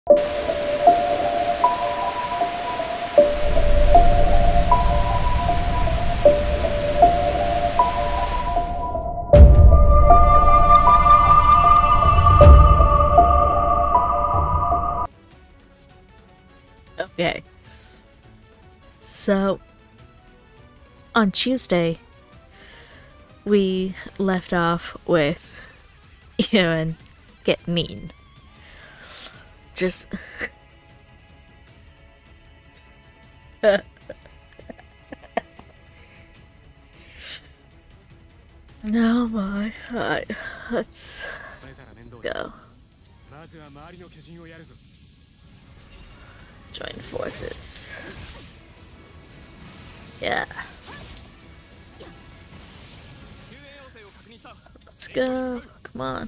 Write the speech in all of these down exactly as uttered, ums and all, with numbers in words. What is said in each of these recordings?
Okay. So, on Tuesday, we left off with Ewan get mean. Just... No, my... Alright, let's... Let's go. Join forces. Yeah. Let's go. Come on.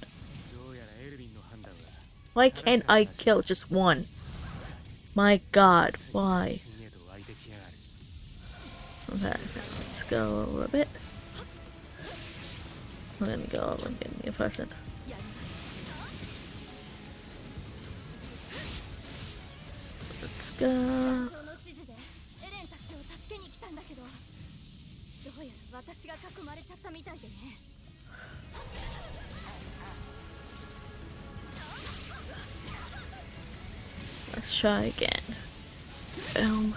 Why can't I kill just one? My god, why? Okay, let's go a little bit. We're gonna go over and get me a person. Let's go. Let's try again. Boom.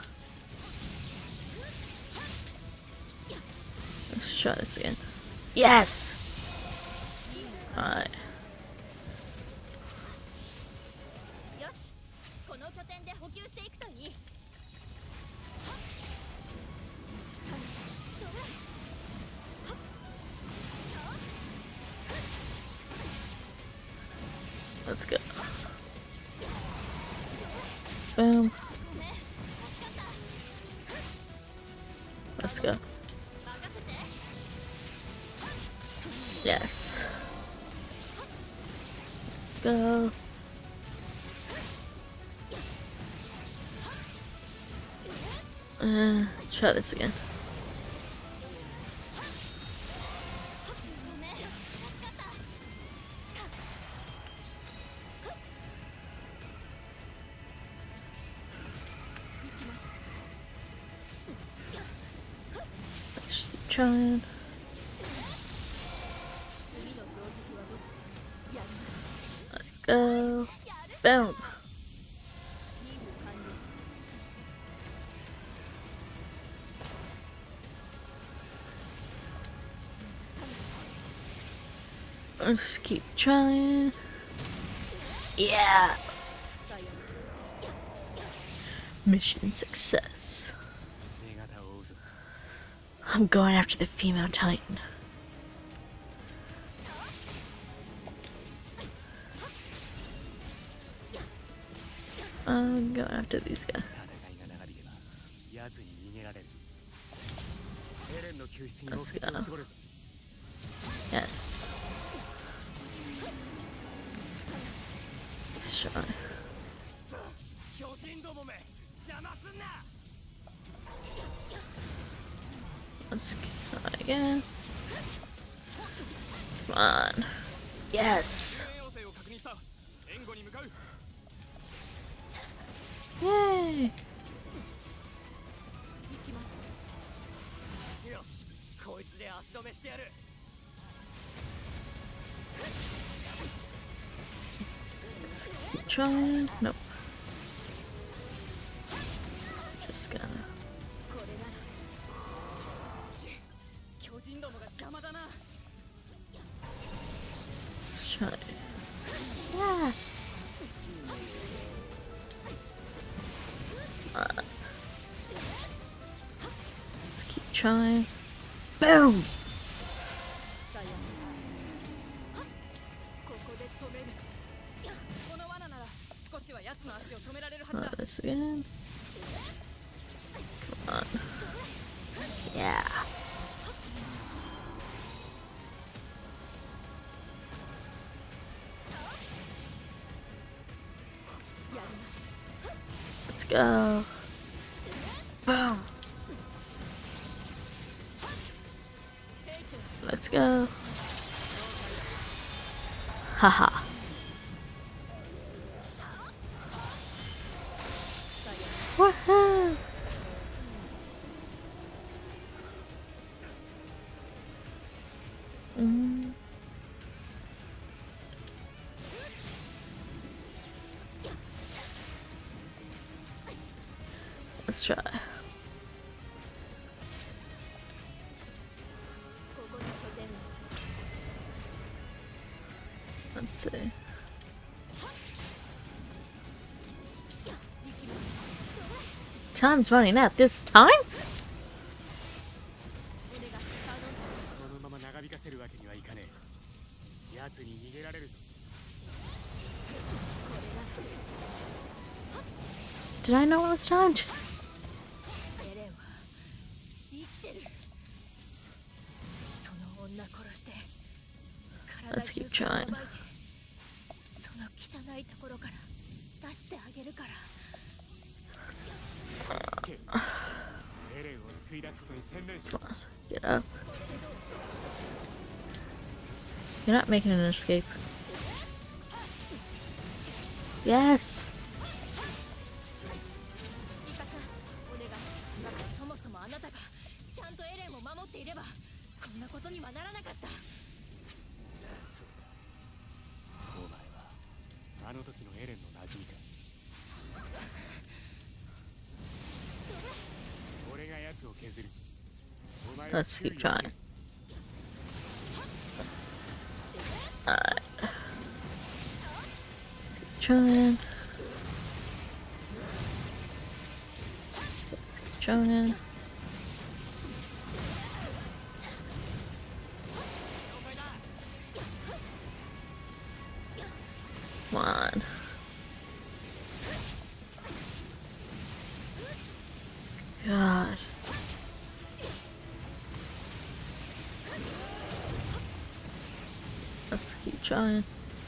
Let's try this again. Yes! Alright. Let's go. Boom. Let's go. Yes. Let's go. Uh, try this again. Let's keep trying. Let go. Boom. Let's keep trying. Yeah. Mission success. I'm going after the female Titan. I'm going after these guys. Let's go. Yes. Let's try. Let's try again. Come on. Yes. Yay. Let's keep trying. Nope. Just gonna. Let's try. Yeah. Uh, let's keep trying. Boom. Try this again. Come on. Yeah. Let's go. Boom. Let's go. Haha. Woohoo! Mm. Let's try. Let's see. Time's running out this time? Did I know it was timed? Let's keep trying. Uh, come on, get up. You're not making an escape. Yes! Let's keep trying. Alright. Keep trying. Let's keep trying. Come on. God. Let's keep trying.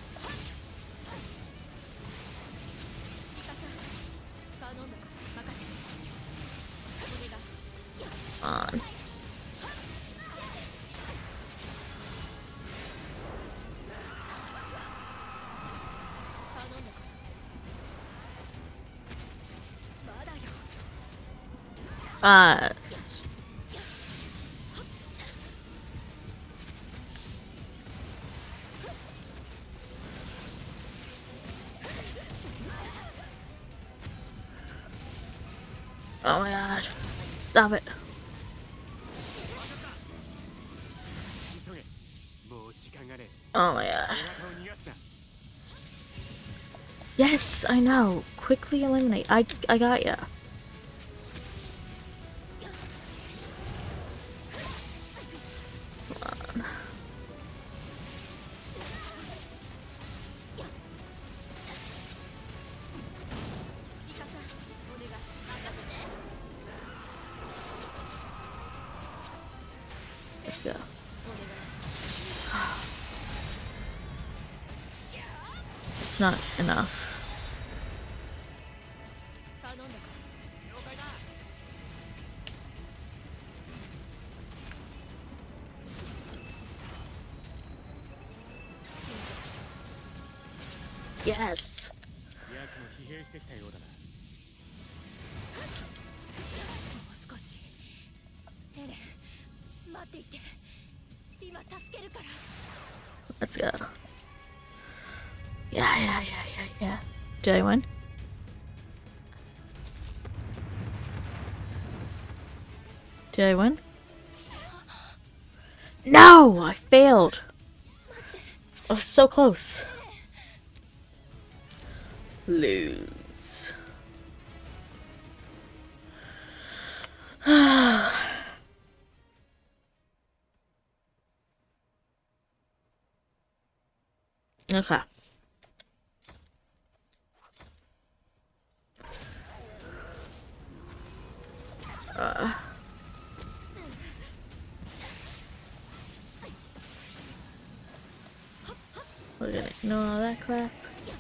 On. Ah. Oh my god. Stop it. Oh my god. Yes, I know. Quickly eliminate. I I got ya. Come on. Let's go. It's not enough. Yes. Let's go. Yeah, yeah, yeah, yeah, yeah. Did I win? Did I win? No! I failed! I was so close. Lose. Okay. Uh. We're gonna ignore all that crap.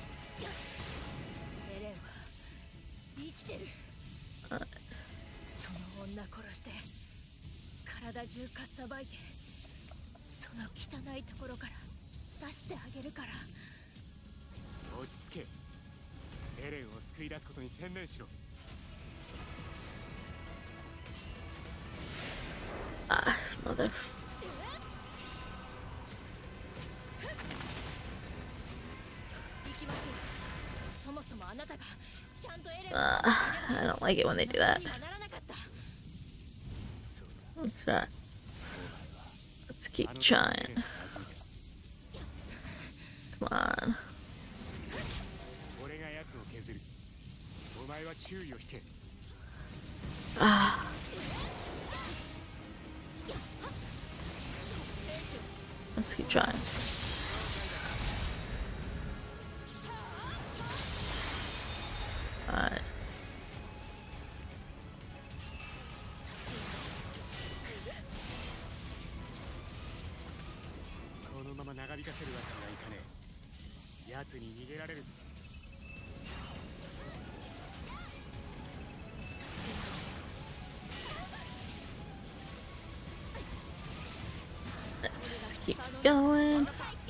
Uh. Mother. Uh, I don't like it when they do that. Let's not. Let's keep trying. Come on. Ah. Let's keep trying. Alright. Let's keep going.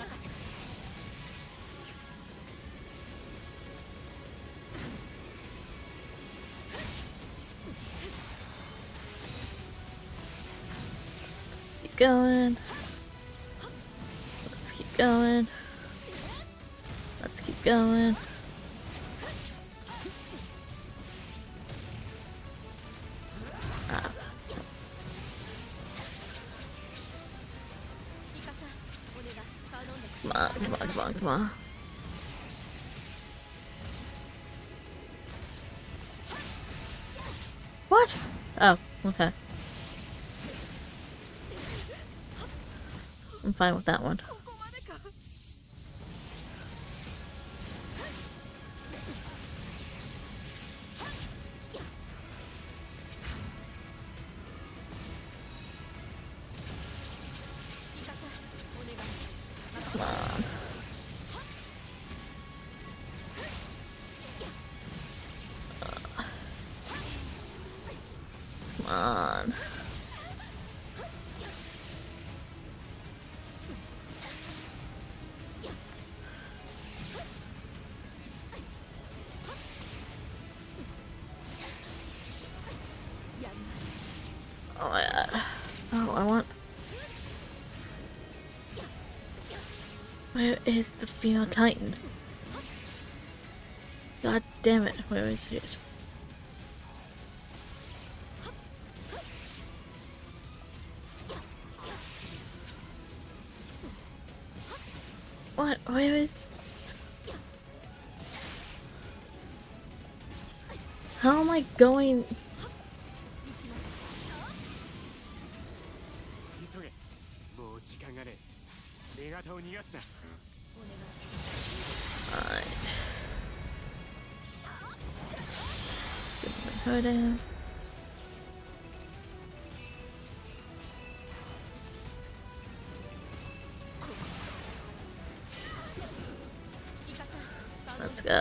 Keep going. Let's keep going. Let's keep going. Ah. Come on, come on, come on, come on. What? Oh, okay. I'm fine with that one. Come on. Uh, come on. Oh my god. Oh, I want... Where is the female titan? God damn it, where is it? What? Where is... How am I going... Alright. Give her down. Let's go.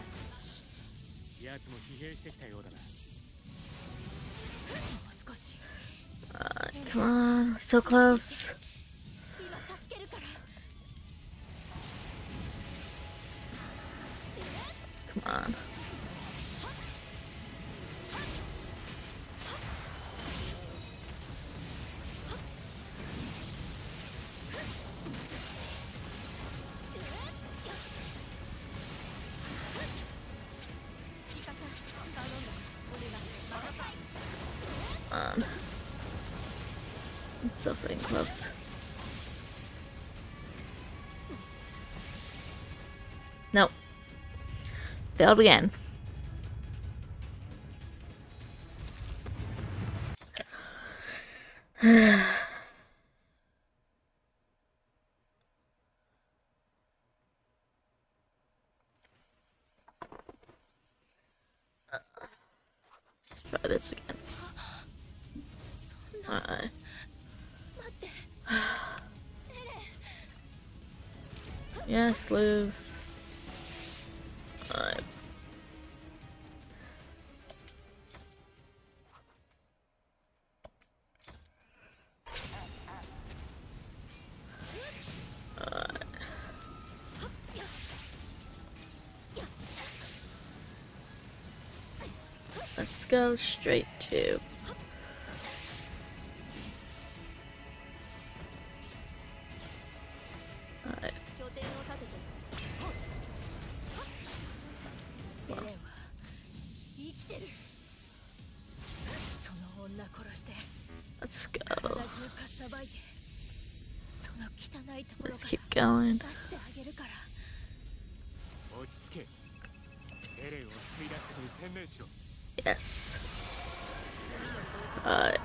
Alright, come on. We're so close. Come on. On. It's so freaking close. Nope. Failed again. Let's try this again. Alright. Yes, lose. Alright. Alright. Let's go straight to... Let's go. Let's keep going. Yes. Alright.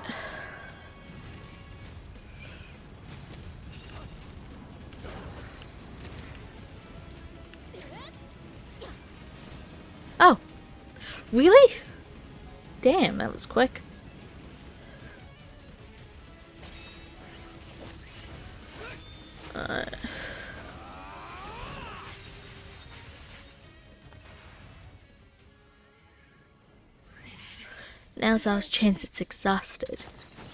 Oh. Really? Damn, that was quick. Alright. Now's our chance. It's exhausted.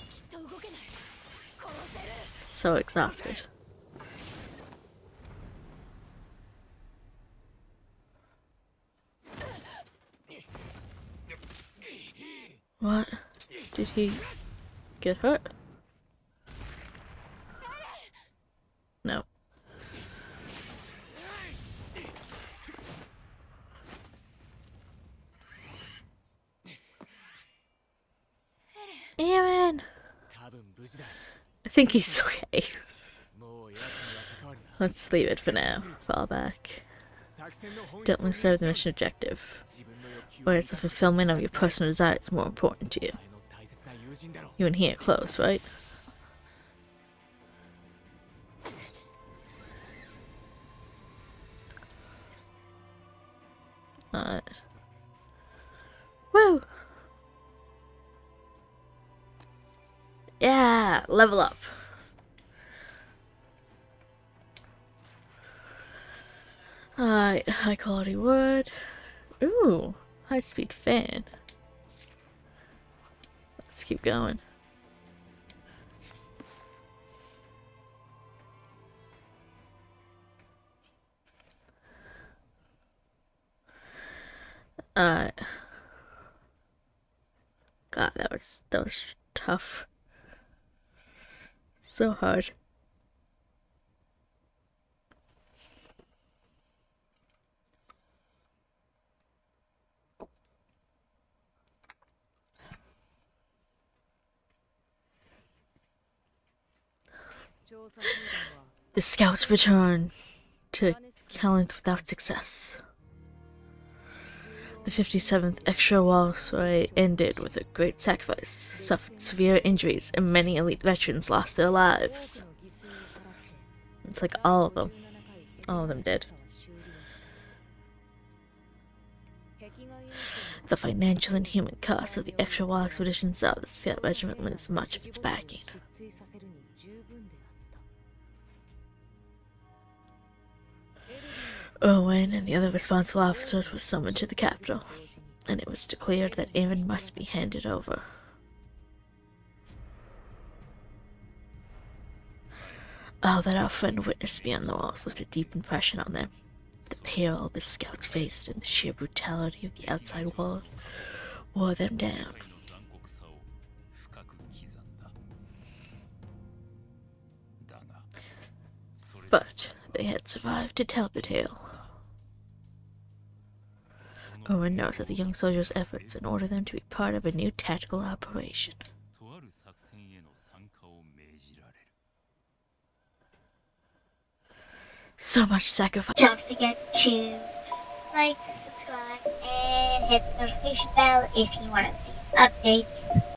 So exhausted. What? Did he get hurt? No. Aaron! I think he's okay. Let's leave it for now. Fall back. Don't lose sight of the mission objective. Whereas the fulfillment of your personal desire is more important to you. You and he are close, right? Alright. Woo! Yeah! Level up! Alright, high quality wood. Ooh! High speed fan. Let's keep going. Alright. God, that was that was tough. So hard. The scouts return to Callanth without success. The fifty-seventh Extra Waltz raid ended with a great sacrifice, suffered severe injuries, and many elite veterans lost their lives. It's like all of them. All of them did. The financial and human cost of the Extra Wall expedition saw the Scout Regiment lose much of its backing. Owen and the other responsible officers were summoned to the capital, and it was declared that Aaron must be handed over. All that our friend witnessed beyond the walls left a deep impression on them. The peril the scouts faced and the sheer brutality of the outside world wore them down. But they had survived to tell the tale. Owen knows of the young soldiers' efforts and ordered them to be part of a new tactical operation. So much sacrifice. Don't forget to like, subscribe, and hit the notification bell if you want to see updates.